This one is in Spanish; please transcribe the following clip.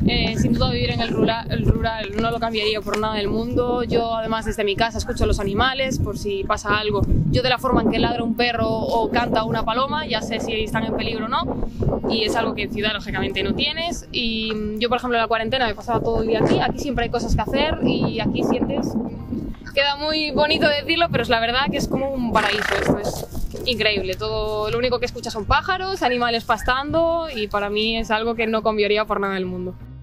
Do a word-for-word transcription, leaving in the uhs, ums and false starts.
Eh, sin duda vivir en el rural, el rural no lo cambiaría por nada del mundo. Yo además desde mi casa escucho a los animales por si pasa algo. Yo de la forma en que ladra un perro o canta una paloma ya sé si están en peligro o no, y es algo que en ciudad lógicamente no tienes. Y yo por ejemplo en la cuarentena me pasaba todo el día aquí, aquí siempre hay cosas que hacer y aquí sientes, queda muy bonito decirlo, pero es la verdad que es como un paraíso. Esto es increíble, todo, lo único que escuchas son pájaros, animales pastando, y para mí es algo que no cambiaría por nada del mundo.